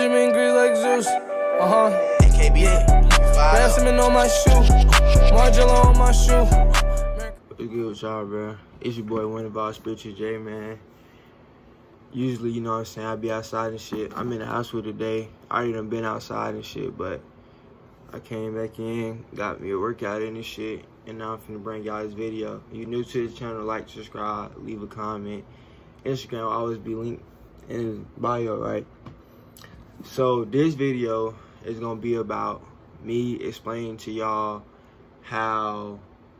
Benjamin Grease like Zeus. AKB, Benjamin on my shoe. Margello on my shoe. What's good with y'all, bro? It's your boy, Winterval Spiritual J, man. Usually, you know what I'm saying, I be outside and shit. I'm in the hospital today. I already done been outside and shit, but I came back in, got me a workout in and shit, and now I'm finna bring y'all this video. If you new to the channel, like, subscribe, leave a comment. Instagram will always be linked in bio, right? So this video is gonna be about me explaining to y'all how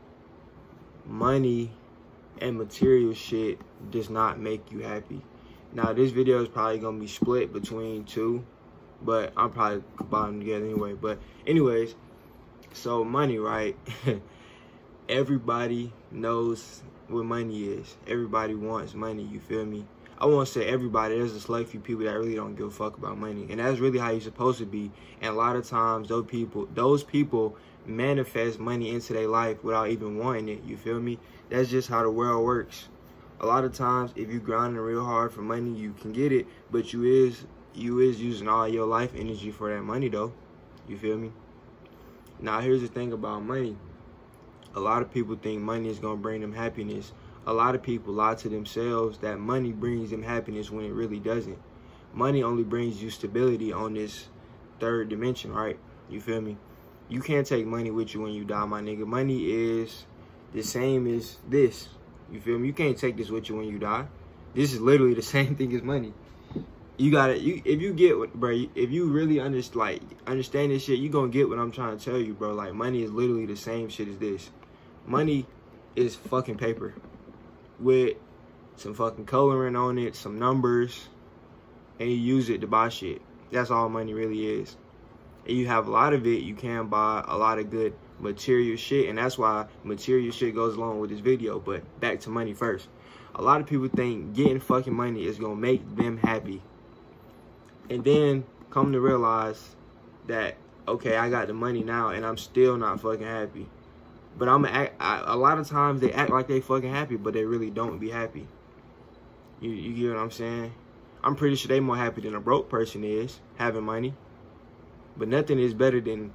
money and material shit does not make you happy. Now this video is probably gonna be split between two, but I'm probably combine them together anyway. But anyways, so money, right? Everybody knows what money is. Everybody wants money, you feel me? I won't say everybody, there's a select few people that really don't give a fuck about money. And that's really how you're supposed to be. And a lot of times those people manifest money into their life without even wanting it, you feel me? That's just how the world works. A lot of times if you grinding real hard for money, you can get it, but you is using all your life energy for that money though, you feel me? Now here's the thing about money. A lot of people think money is gonna bring them happiness. A lot of people lie to themselves that money brings them happiness when it really doesn't. Money only brings you stability on this third dimension, right? You feel me? You can't take money with you when you die, my nigga. Money is the same as this. You feel me? You can't take this with you when you die. This is literally the same thing as money. You gotta, if you get what, bro, if you really understand this shit, you gonna get what I'm trying to tell you, bro. Like, money is literally the same shit as this. Money is fucking paper with some fucking coloring on it, some numbers, and you use it to buy shit. That's all money really is. And you have a lot of it, you can buy a lot of good material shit, and that's why material shit goes along with this video. But back to money first. A lot of people think getting fucking money is gonna make them happy, and then come to realize that, okay, I got the money now and I'm still not fucking happy. But a lot of times they act like they fucking happy, but they really don't be happy. You get what I'm saying? I'm pretty sure they more happy than a broke person is having money. But nothing is better than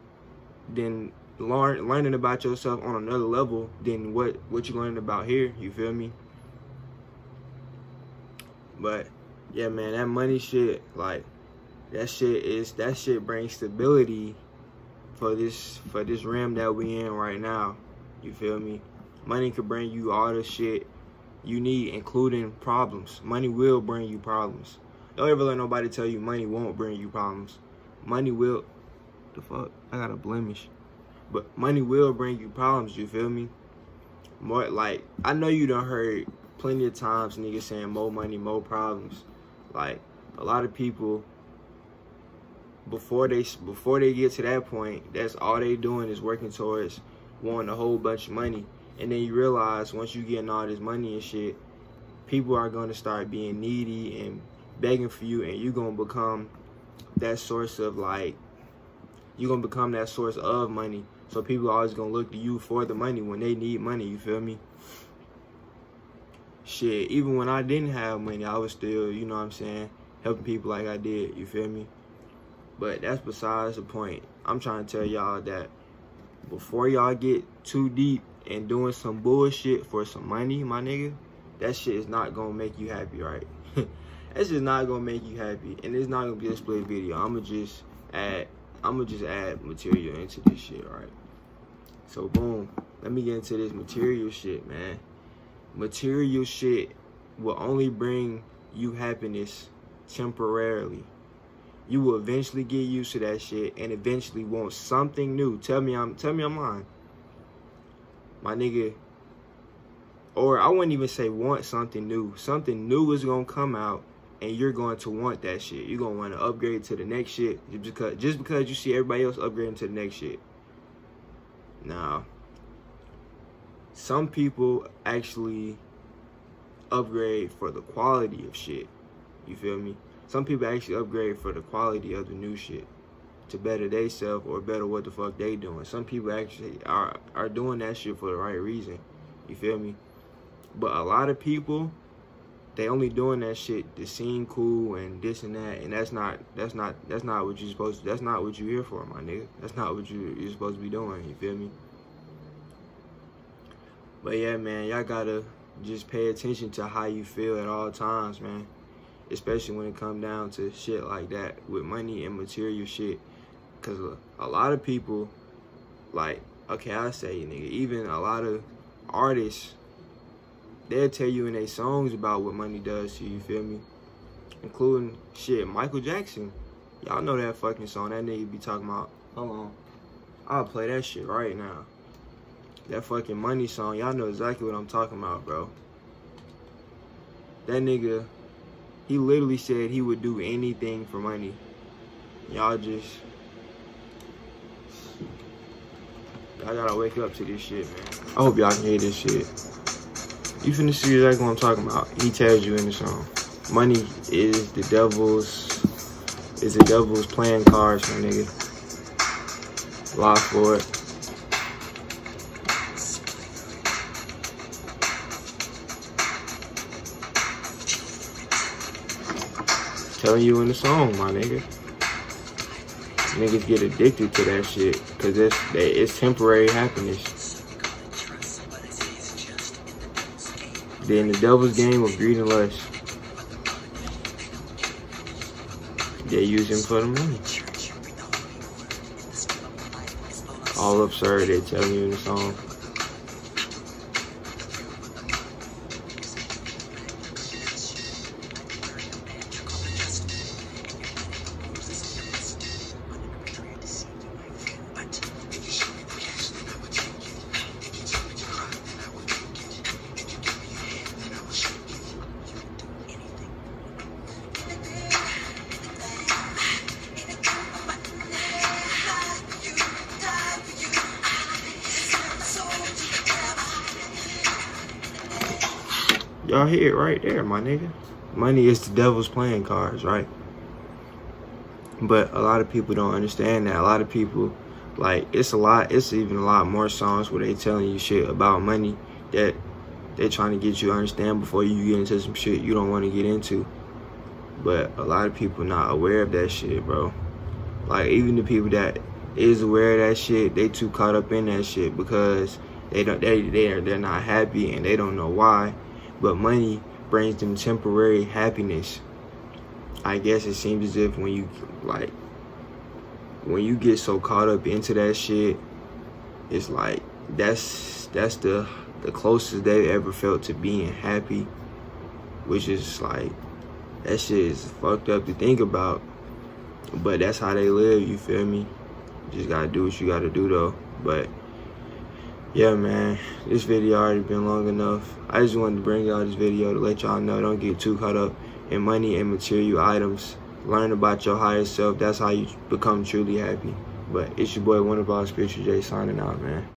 learning about yourself on another level than what you're learning about here. You feel me? But yeah, man, that money shit, like, that shit brings stability for this realm that we in right now. You feel me? Money could bring you all the shit you need, including problems. Money will bring you problems. Don't ever let nobody tell you money won't bring you problems. Money will, the fuck, I got a blemish. But money will bring you problems, you feel me? More like, I know you done heard plenty of times niggas saying more money, more problems. Like, a lot of people, before they get to that point, that's all they doing is working towards wanting a whole bunch of money. And then you realize once you getting all this money and shit, people are gonna start being needy and begging for you, and you're gonna become that source of, like, you're gonna become that source of money. So people are always gonna look to you for the money when they need money, you feel me? Shit, even when I didn't have money, I was still, you know what I'm saying, helping people like I did, you feel me? But that's besides the point. I'm trying to tell y'all that before y'all get too deep and doing some bullshit for some money, my nigga, that shit is not gonna make you happy, right? That's just not gonna make you happy, and it's not gonna be a split video. I'ma just add material into this shit, right? So boom, let me get into this material shit, man. Material shit will only bring you happiness temporarily. You will eventually get used to that shit and eventually want something new. Tell me I'm lying, my nigga. Or I wouldn't even say want something new. Something new is gonna come out, and you're going to want that shit. You're gonna want to upgrade to the next shit just because you see everybody else upgrading to the next shit. Now, some people actually upgrade for the quality of shit. You feel me? Some people actually upgrade for the quality of the new shit to better themselves or better what the fuck they doing. Some people actually are doing that shit for the right reason. You feel me? But a lot of people they only doing that shit to seem cool and this and that, and that's not what you're supposed to. That's not what you're here for, my nigga. That's not what you're supposed to be doing. You feel me? But yeah, man, y'all gotta just pay attention to how you feel at all times, man. Especially when it comes down to shit like that with money and material shit. Cause a lot of people, like, okay, I say, nigga, even a lot of artists, they'll tell you in their songs about what money does to you, feel me? Including, shit, Michael Jackson. Y'all know that fucking song that nigga be talking about. Hold on. I'll play that shit right now. That fucking Money song, y'all know exactly what I'm talking about, bro. That nigga, he literally said he would do anything for money. Y'all gotta wake up to this shit, man. I hope y'all can hear this shit. You finna see exactly what I'm talking about. He tells you in the song. Money is the devil's playing cards, my nigga. Lie for it. Telling you in the song, my nigga. Niggas get addicted to that shit because it's temporary happiness. They're in the devil's game of greed and lust. They use him for the money. All absurd, they telling you in the song. Y'all hear it right there, my nigga. Money is the devil's playing cards, right? But a lot of people don't understand that. A lot of people, like, it's even a lot more songs where they telling you shit about money that they're trying to get you to understand before you get into some shit you don't want to get into. But a lot of people not aware of that shit, bro. Like, even the people that is aware of that shit, they too caught up in that shit because they're not happy and they don't know why. But money brings them temporary happiness. I guess it seems as if when you get so caught up into that shit, it's like that's the closest they ever felt to being happy, which is like, that shit is fucked up to think about. But that's how they live, you feel me? You just gotta do what you gotta do though. But yeah, man, this video already been long enough. I just wanted to bring y'all this video to let y'all know, don't get too caught up in money and material items. Learn about your higher self. That's how you become truly happy. But it's your boy, Wonderboss Spiritual J, signing out, man.